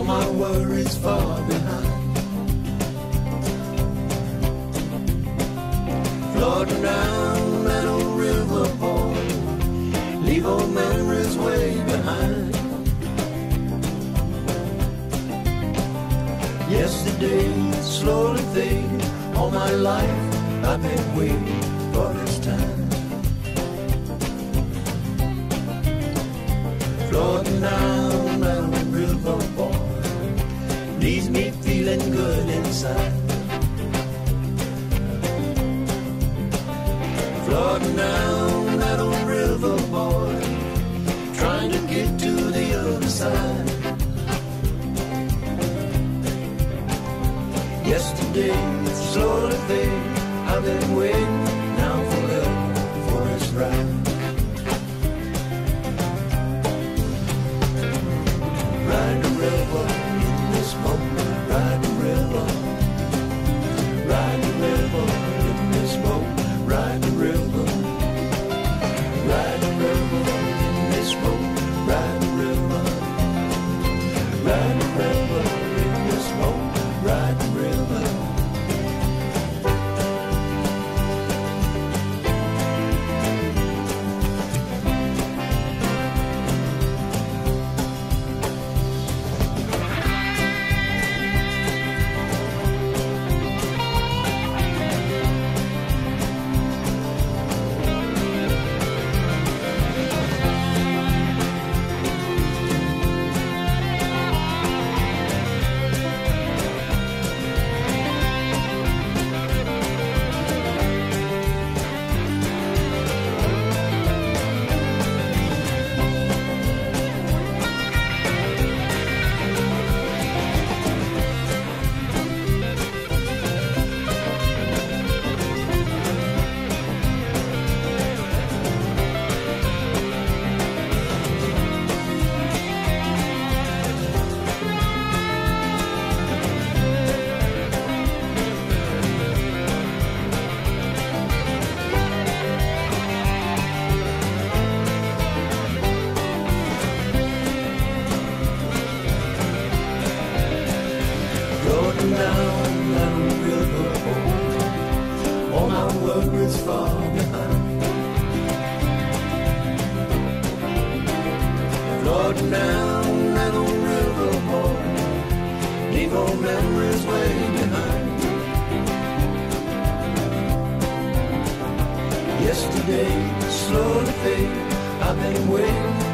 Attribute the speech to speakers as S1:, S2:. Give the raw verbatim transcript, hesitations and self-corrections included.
S1: my worries far behind. Floating down that old river, boy, leave old memories way behind. Yesterday slowly fade, all my life I've been waiting for this time. Floating down that old river, boy, leaves me feeling good inside. Floating down that old river, boy, trying to get to the other side. Yesterday slowly fade, I've been waiting now forever for this ride. Ride the river in this boat, ride the river, ride the river in this boat, ride the river, ride the river in this boat, ride the river, ride the river in this boat, ride the river. Floating down that river, boy, all my worries far behind. Floating down that old river, boy, leave old memories way behind. Yesterday slowly fade, I've been waiting